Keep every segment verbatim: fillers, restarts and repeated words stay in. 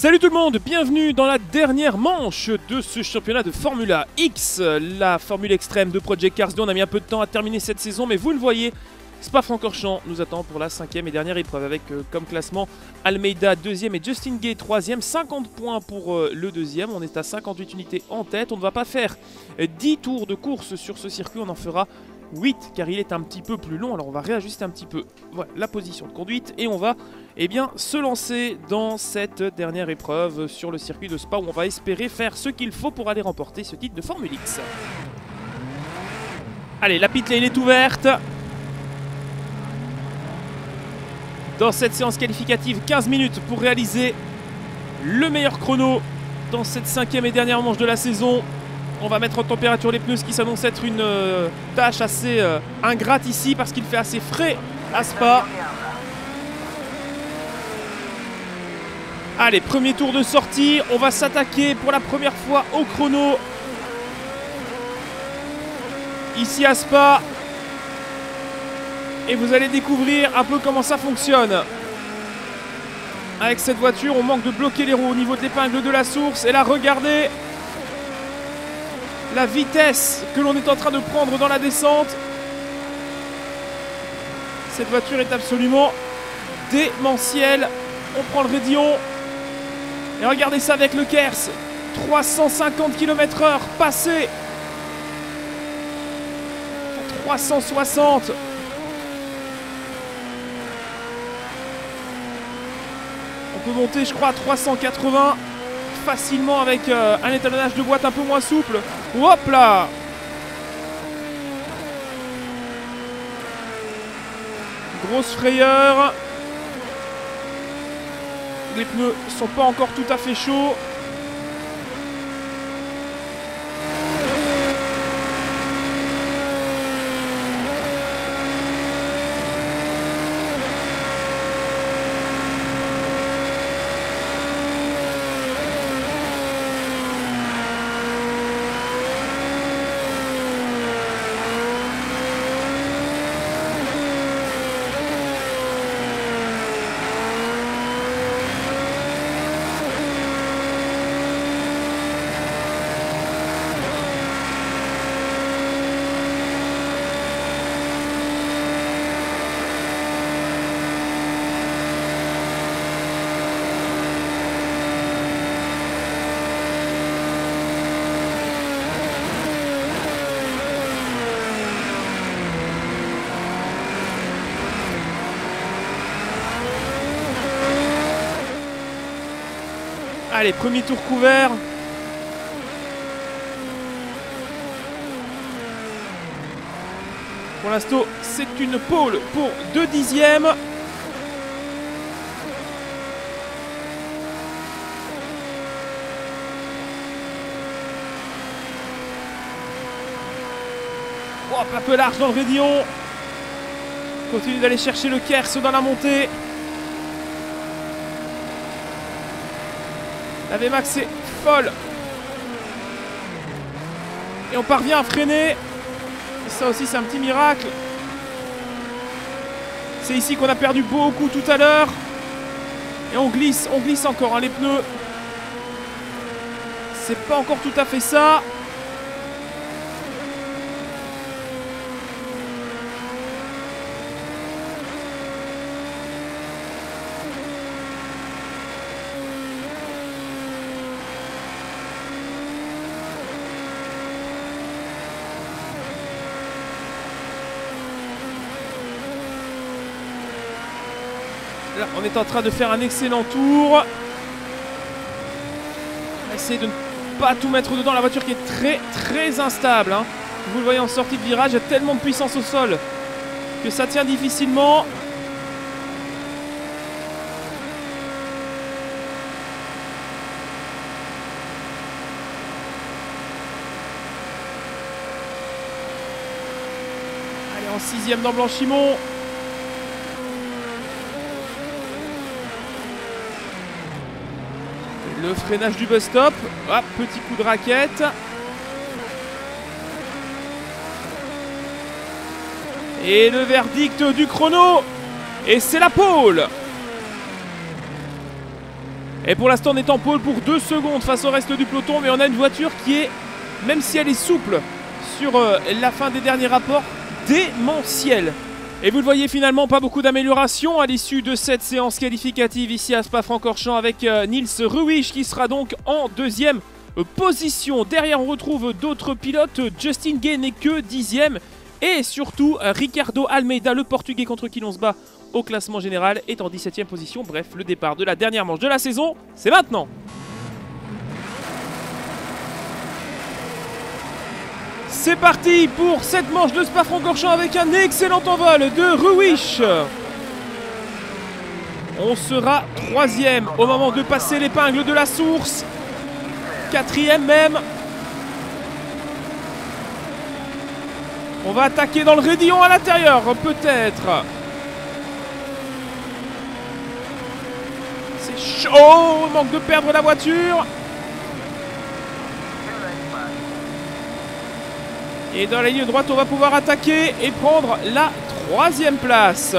Salut tout le monde, bienvenue dans la dernière manche de ce championnat de Formula X, la Formule extrême de Project Cars deux. On a mis un peu de temps à terminer cette saison, mais vous le voyez, Spa-Francorchamps nous attend pour la cinquième et dernière épreuve avec euh, comme classement Almeida deuxième et Justin Gay troisième, cinquante points pour euh, le deuxième. On est à cinquante-huit unités en tête. On ne va pas faire euh, dix tours de course sur ce circuit, on en fera huit car il est un petit peu plus long. Alors on va réajuster un petit peu voilà, la position de conduite et on va eh bien, se lancer dans cette dernière épreuve sur le circuit de Spa où on va espérer faire ce qu'il faut pour aller remporter ce titre de Formule X. Allez, la pit lane est ouverte. Dans cette séance qualificative, quinze minutes pour réaliser le meilleur chrono dans cette cinquième et dernière manche de la saison. On va mettre en température les pneus, ce qui s'annonce être une euh, tâche assez euh, ingrate ici parce qu'il fait assez frais à Spa. Allez, premier tour de sortie, on va s'attaquer pour la première fois au chrono. Ici à Spa. Et vous allez découvrir un peu comment ça fonctionne. Avec cette voiture, on manque de bloquer les roues au niveau de l'épingle de la source. Et là, regardez la vitesse que l'on est en train de prendre dans la descente. Cette voiture est absolument démentielle. On prend le raidillon. Et regardez ça avec le Kers. trois cent cinquante kilomètres heure passé. trois cent soixante. On peut monter, je crois, à trois cent quatre-vingts facilement avec euh, un étalonnage de boîte un peu moins souple. Hop là! Grosse frayeur. Les pneus sont pas encore tout à fait chauds. Allez, premier tour couvert. Pour l'instant, c'est une pole pour deux dixièmes. Oh, un peu large dans le raidillon. Continue d'aller chercher le Kers dans la montée. La V MAX est folle. Et on parvient à freiner. Et ça aussi, c'est un petit miracle. C'est ici qu'on a perdu beaucoup tout à l'heure. Et on glisse, on glisse encore hein, les pneus. C'est pas encore tout à fait ça. Là, on est en train de faire un excellent tour. On va essayer de ne pas tout mettre dedans. La voiture qui est très très instable. Hein. Vous le voyez en sortie de virage, il y a tellement de puissance au sol que ça tient difficilement. Allez, en sixième dans Blanchimont. Le freinage du bus stop. Hop, petit coup de raquette. Et le verdict du chrono. Et c'est la pole. Et pour l'instant on est en pole pour deux secondes face au reste du peloton, mais on a une voiture qui est, même si elle est souple sur euh, la fin des derniers rapports, démentielle. Et vous le voyez, finalement pas beaucoup d'amélioration à l'issue de cette séance qualificative ici à Spa-Francorchamps avec euh, Nils Ruwich qui sera donc en deuxième euh, position. Derrière on retrouve d'autres pilotes, Justin Gay n'est que dixième et surtout euh, Ricardo Almeida, le portugais contre qui l'on se bat au classement général, est en dix-septième position. Bref, le départ de la dernière manche de la saison, c'est maintenant. C'est parti pour cette manche de Spa-Francorchamps avec un excellent envol de Ruwich. On sera troisième au moment de passer l'épingle de la source. Quatrième même. On va attaquer dans le raidillon à l'intérieur, peut-être. C'est chaud, on manque de perdre la voiture. Et dans la ligne droite, on va pouvoir attaquer et prendre la troisième place.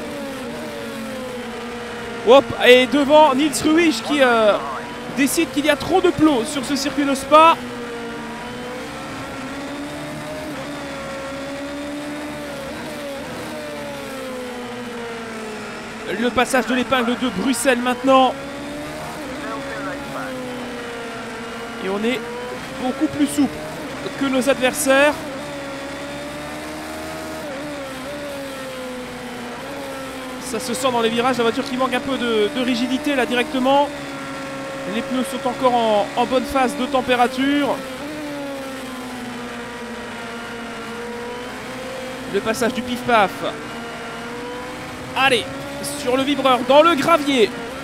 Hop, et devant Nils Ruwich qui euh, décide qu'il y a trop de plots sur ce circuit de Spa. Le passage de l'épingle de Bruxelles maintenant. Et on est beaucoup plus souple que nos adversaires. Ça se sent dans les virages, la voiture qui manque un peu de, de rigidité là directement. Les pneus sont encore en, en bonne phase de température. Le passage du pif-paf. Allez, sur le vibreur, dans le gravier.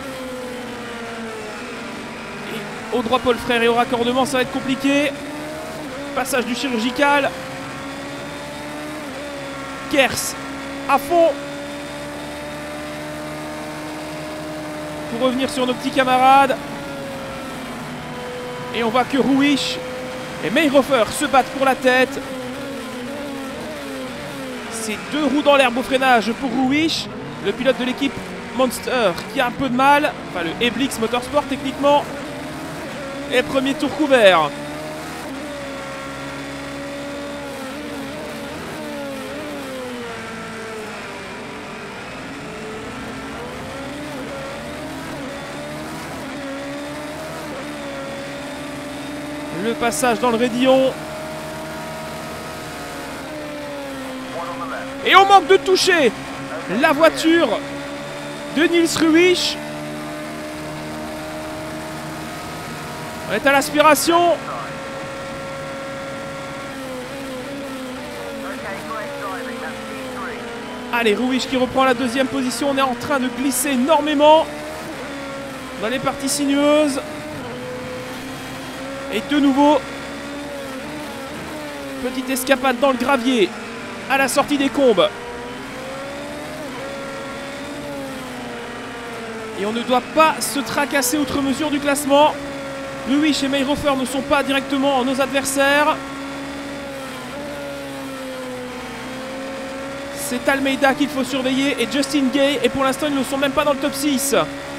Et au droit Paul Frère et au raccordement, ça va être compliqué. Passage du chirurgical. Kers à fond. Pour revenir sur nos petits camarades. Et on voit que Ruwich et Mayhofer se battent pour la tête. C'est deux roues dans l'herbe au freinage pour Ruwich. Le pilote de l'équipe Monster qui a un peu de mal. Enfin le Eblix Motorsport techniquement. Et premier tour couvert. Le passage dans le raidillon. Et on manque de toucher la voiture de Nils Ruwich. On est à l'aspiration. Allez, Ruwich qui reprend la deuxième position. On est en train de glisser énormément dans les parties sinueuses. Et de nouveau, petite escapade dans le gravier à la sortie des combes. Et on ne doit pas se tracasser outre mesure du classement. Ruwich et Mayhofer ne sont pas directement nos adversaires. C'est Almeida qu'il faut surveiller et Justin Gay. Et pour l'instant, ils ne sont même pas dans le top six.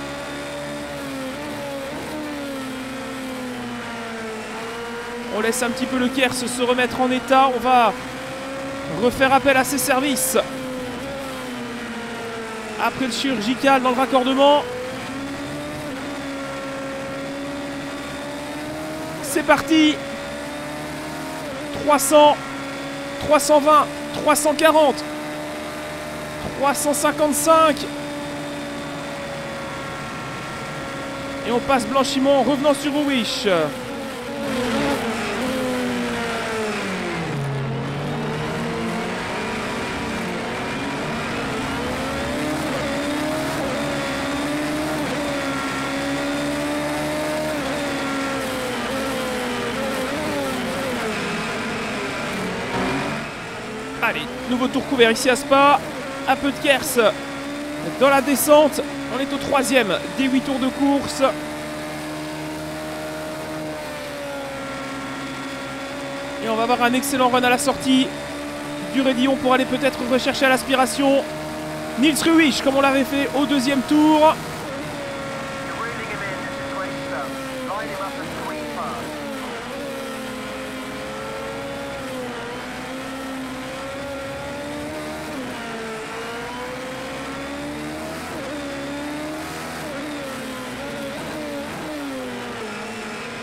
On laisse un petit peu le Kers se remettre en état. On va refaire appel à ses services. Après le chirurgical dans le raccordement. C'est parti. trois cents, trois cent vingt, trois cent quarante, trois cent cinquante-cinq. Et on passe blanchiment en revenant sur Ruwich. Allez, nouveau tour couvert ici à Spa. Un peu de Kers dans la descente. On est au troisième des huit tours de course. Et on va avoir un excellent run à la sortie du raidillon pour aller peut-être rechercher à l'aspiration Nils Ruwich comme on l'avait fait au deuxième tour.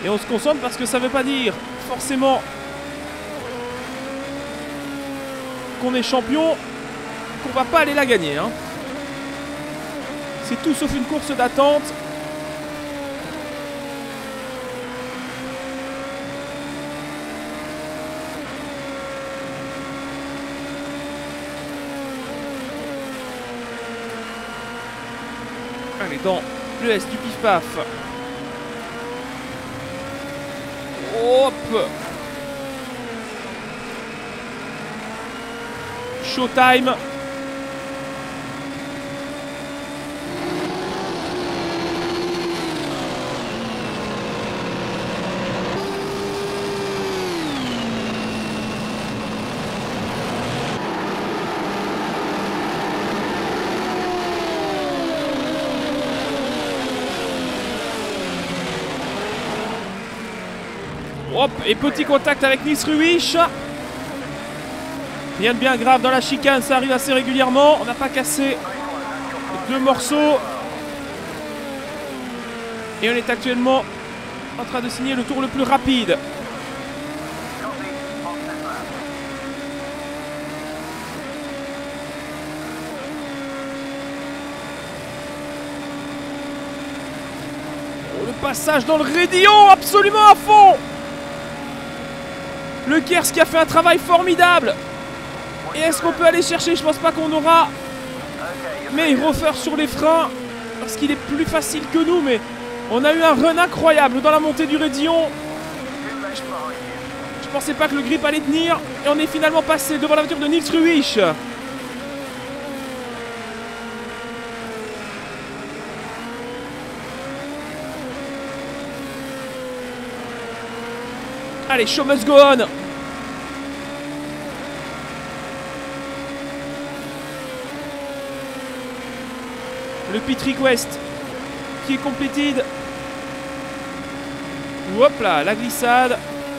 Et on se concentre parce que ça veut pas dire forcément qu'on est champion, qu'on va pas aller la gagner. Hein. C'est tout sauf une course d'attente. Allez, dans le S du pif-paf. Hop. Showtime. Hop, et petit contact avec Nils Ruich. Rien de bien grave dans la chicane, ça arrive assez régulièrement. On n'a pas cassé deux morceaux. Et on est actuellement en train de signer le tour le plus rapide. Oh, le passage dans le raidillon, absolument à fond. Le Kers qui a fait un travail formidable. Et est-ce qu'on peut aller chercher? Je pense pas qu'on aura. Mais il refaire sur les freins. Parce qu'il est plus facile que nous. Mais on a eu un run incroyable dans la montée du raidillon. Je, je pensais pas que le grip allait tenir. Et on est finalement passé devant la voiture de Nils Ruich. Allez, show must go on. Le pit request qui est completed. Hop là, la glissade.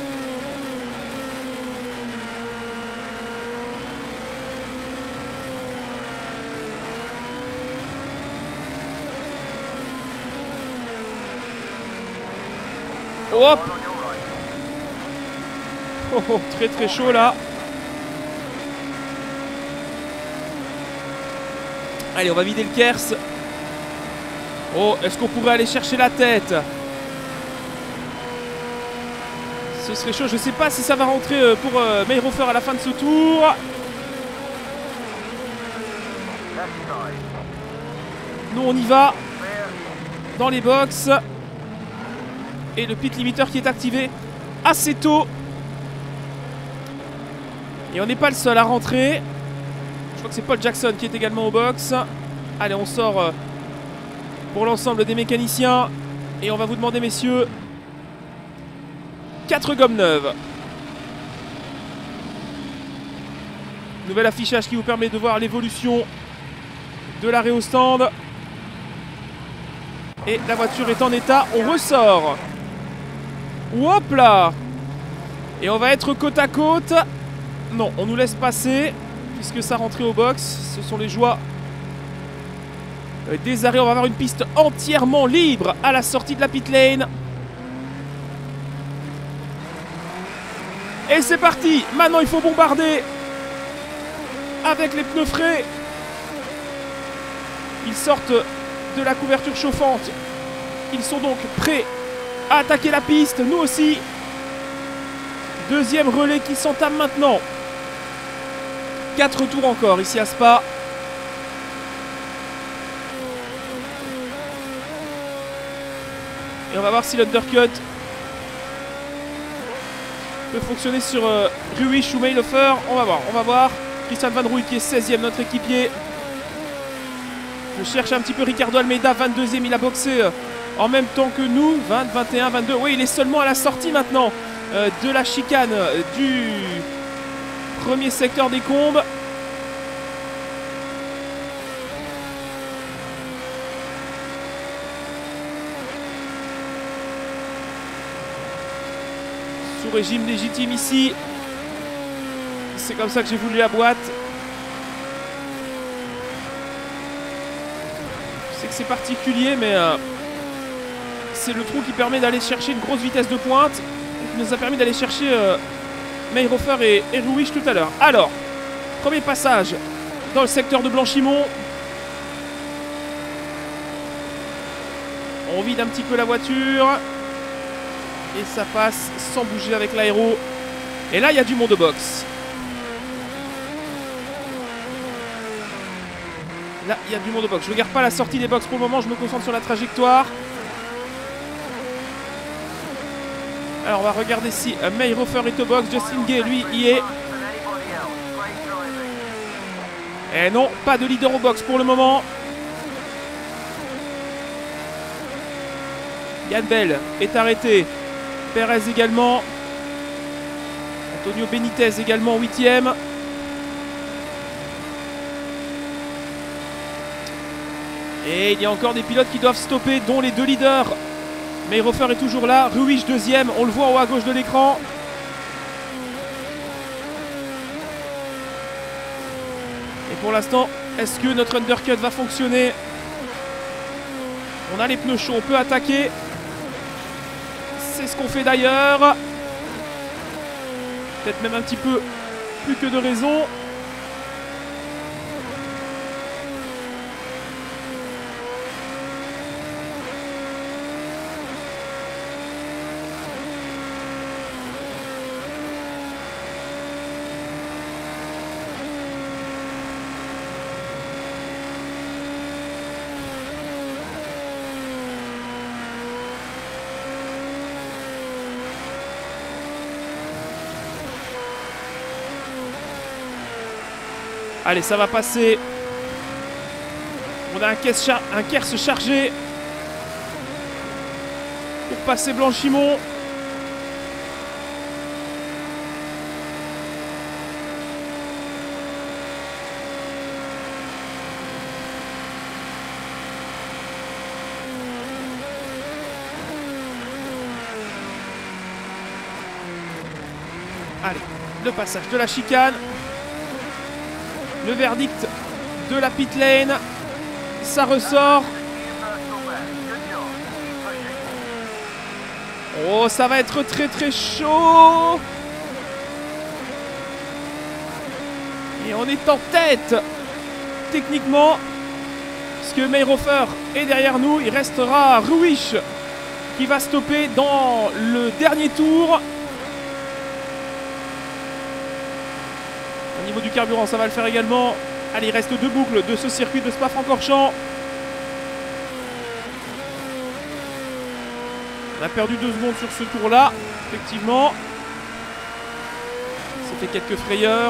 Hop. Oh, oh, très très chaud là. Allez, on va vider le Kers. Oh, est-ce qu'on pourrait aller chercher la tête? Ce serait chaud. Je ne sais pas si ça va rentrer pour euh, Mayhofer à la fin de ce tour. Nous, on y va. Dans les box. Et le pit limiter qui est activé assez tôt. Et on n'est pas le seul à rentrer. Je crois que c'est Paul Jackson qui est également au box. Allez, on sort euh, pour l'ensemble des mécaniciens. Et on va vous demander, messieurs, quatre gommes neuves. Nouvel affichage qui vous permet de voir l'évolution de l'arrêt au stand. Et la voiture est en état. On ressort. Hop là. Et on va être côte à côte. Non, on nous laisse passer puisque ça rentrait au box. Ce sont les joies des arrêts. On va avoir une piste entièrement libre à la sortie de la pit lane. Et c'est parti. Maintenant, il faut bombarder avec les pneus frais. Ils sortent de la couverture chauffante. Ils sont donc prêts à attaquer la piste. Nous aussi. Deuxième relais qui s'entame maintenant. quatre tours encore ici à Spa. Et on va voir si l'undercut peut fonctionner sur euh, Ruich ou Mayhofer. On va voir, on va voir. Christian Van Rooij qui est seizième, notre équipier. Je cherche un petit peu Ricardo Almeida, vingt-deuxième. Il a boxé euh, en même temps que nous. vingt, vingt et un, vingt-deux. Oui, il est seulement à la sortie maintenant euh, de la chicane euh, du premier secteur des combes. Sous régime légitime ici. C'est comme ça que j'ai voulu la boîte. Je sais que c'est particulier, mais euh, c'est le trou qui permet d'aller chercher une grosse vitesse de pointe. Qui nous a permis d'aller chercher euh, Mayhofer et, et Ruish tout à l'heure. Alors, premier passage dans le secteur de Blanchimont. On vide un petit peu la voiture. Et ça passe sans bouger avec l'aéro. Et là, il y a du monde de boxe. Là, il y a du monde de boxe. Je ne regarde pas la sortie des box pour le moment. Je me concentre sur la trajectoire. Alors, on va regarder si Mayhofer est au box. Justin Gay, lui, y est. Et non, pas de leader au box pour le moment. Yann Bell est arrêté. Perez également. Antonio Benitez également huitième. Et il y a encore des pilotes qui doivent stopper, dont les deux leaders. Mayhofer est toujours là. Ruish deuxième, on le voit en haut à gauche de l'écran. Et pour l'instant, est-ce que notre undercut va fonctionner? On a les pneus chauds, on peut attaquer. C'est ce qu'on fait d'ailleurs. Peut-être même un petit peu plus que de raison. Allez, ça va passer. On a un, char un Kers chargé pour passer Blanchimont. Allez, le passage de la chicane. Le verdict de la pit lane. Ça ressort. Oh, ça va être très très chaud. Et on est en tête techniquement, puisque Mayhofer est derrière nous. Il restera Ruish qui va stopper dans le dernier tour. Au niveau du carburant, ça va le faire également. Allez, il reste deux boucles de ce circuit de Spa-Francorchamps. On a perdu deux secondes sur ce tour-là, effectivement. Ça fait quelques frayeurs.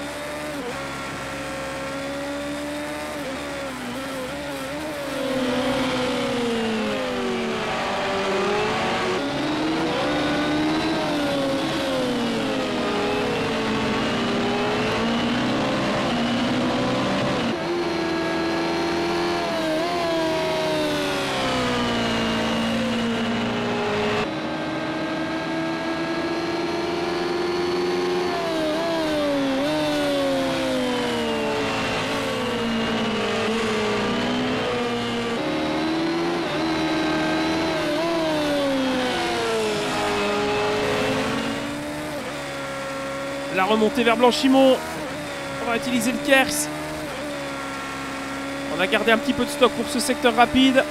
La remontée vers Blanchimont. On va utiliser le Kers. On a gardé un petit peu de stock pour ce secteur rapide.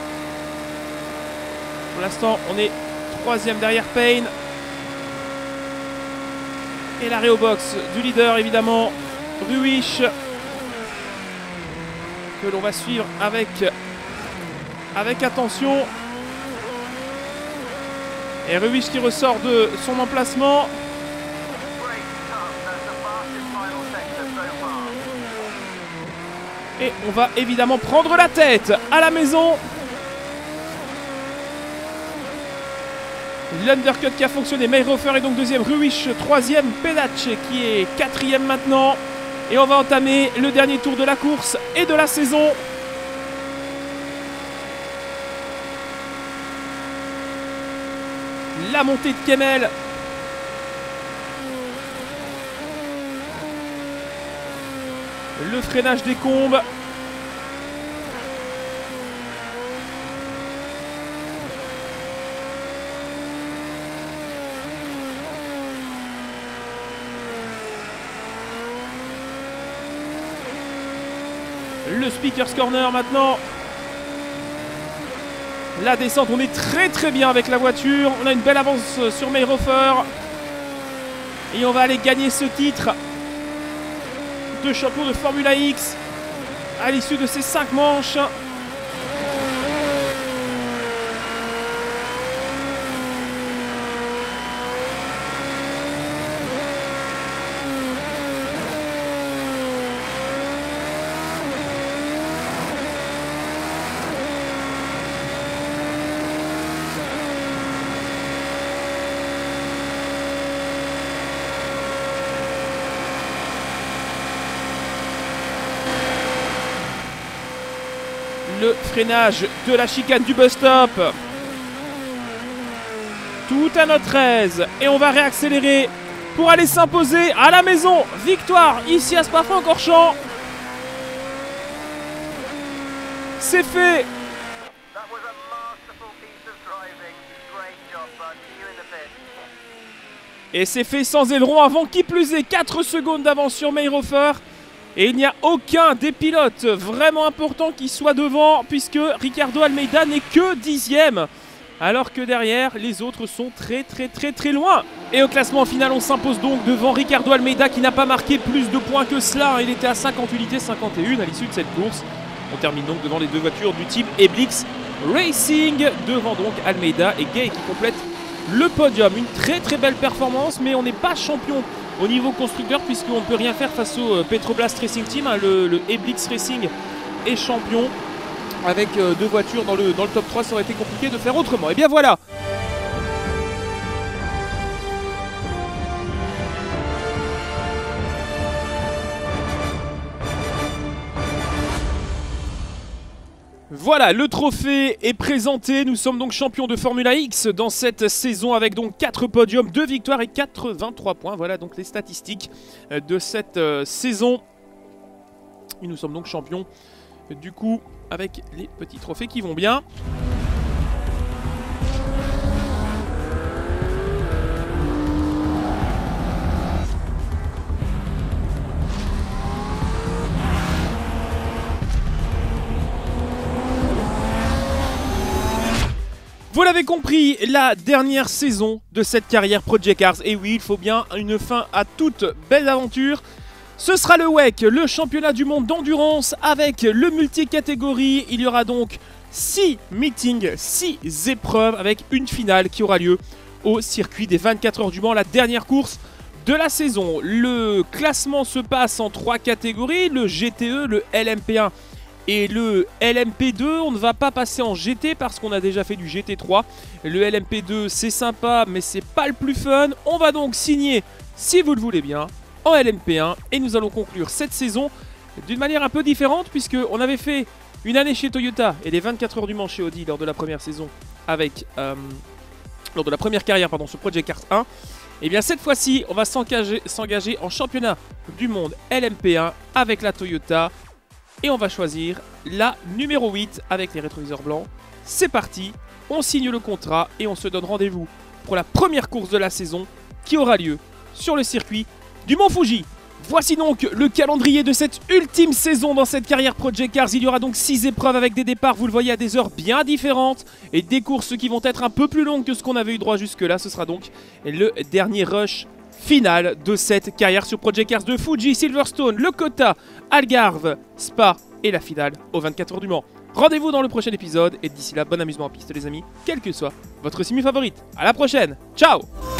Pour l'instant, on est troisième derrière Payne. Et l'arrêt au box du leader, évidemment, Ruish. Que l'on va suivre avec, avec attention. Et Ruish qui ressort de son emplacement. Et on va évidemment prendre la tête à la maison. L'undercut qui a fonctionné. Mayhofer est donc deuxième. Ruish troisième. Pedache qui est quatrième maintenant. Et on va entamer le dernier tour de la course et de la saison. La montée de Kemmel. Le freinage des combes. le Speaker's Corner maintenant. La descente, on est très très bien avec la voiture. On a une belle avance sur Mayhofer. Et on va aller gagner ce titre de champion de Formula X à l'issue de ces cinq manches. Le freinage de la chicane du bus stop. Tout à notre aise. Et on va réaccélérer pour aller s'imposer à la maison. Victoire ici à Spa-Francorchamps. C'est fait. Et c'est fait sans aileron avant, qui plus est quatre secondes d'avance sur Mayhofer. Et il n'y a aucun des pilotes vraiment importants qui soit devant, puisque Ricardo Almeida n'est que dixième. Alors que derrière, les autres sont très très très très loin. Et au classement final, on s'impose donc devant Ricardo Almeida qui n'a pas marqué plus de points que cela. Il était à cinquante unités, cinquante et un à l'issue de cette course. On termine donc devant les deux voitures du team Eblix Racing. Devant donc Almeida et Gay qui complètent le podium. Une très très belle performance, mais on n'est pas champion au niveau constructeur puisqu'on ne peut rien faire face au Petroblast Racing Team. Hein, le, le Eblix Racing est champion. Avec euh, deux voitures dans le, dans le top trois, ça aurait été compliqué de faire autrement. Et bien voilà. Voilà, le trophée est présenté. Nous sommes donc champions de Formula X dans cette saison avec donc quatre podiums, deux victoires et quatre-vingt-trois points. Voilà donc les statistiques de cette euh, saison. Et nous sommes donc champions du coup avec les petits trophées qui vont bien. Vous l'avez compris, la dernière saison de cette carrière Project Cars. Et oui, il faut bien une fin à toute belle aventure. Ce sera le W E C, le championnat du monde d'endurance avec le multi-catégorie. Il y aura donc six meetings, six épreuves avec une finale qui aura lieu au circuit des vingt-quatre heures du Mans, la dernière course de la saison. Le classement se passe en trois catégories, le G T E, le L M P un et le L M P deux. On ne va pas passer en G T parce qu'on a déjà fait du G T trois. Le L M P deux c'est sympa mais c'est pas le plus fun. On va donc signer, si vous le voulez bien, en L M P un et nous allons conclure cette saison d'une manière un peu différente puisque on avait fait une année chez Toyota et les vingt-quatre heures du Mans chez Audi lors de la première saison avec euh, lors de la première carrière pardon sur Project Cars un. Et bien cette fois-ci on va s'engager s'engager en championnat du monde L M P un avec la Toyota et on va choisir la numéro huit avec les rétroviseurs blancs. C'est parti, on signe le contrat et on se donne rendez-vous pour la première course de la saison qui aura lieu sur le circuit du Mont Fuji. Voici donc le calendrier de cette ultime saison dans cette carrière Project Cars. Il y aura donc six épreuves avec des départs, vous le voyez, à des heures bien différentes et des courses qui vont être un peu plus longues que ce qu'on avait eu droit jusque-là. Ce sera donc le dernier rush final de cette carrière sur Project Cars de Fuji, Silverstone, le Kota, Algarve, Spa et la finale aux vingt-quatre heures du Mans. Rendez-vous dans le prochain épisode et d'ici là, bon amusement en piste les amis, quelle que soit votre simu favorite. À la prochaine, ciao!